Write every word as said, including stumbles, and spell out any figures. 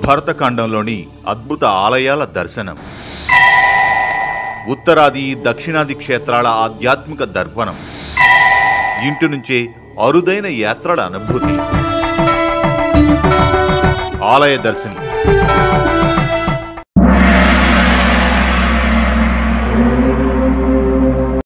భరతఖండంలోని అద్భుత ఆలయాల దర్శనం, ఉత్తరాది దక్షిణాది క్షేత్రాల ఆధ్యాత్మిక దర్పణం, ఇంటి నుంచే అరుదైన యాత్రల అనుభూతి. ఆలయ దర్శనం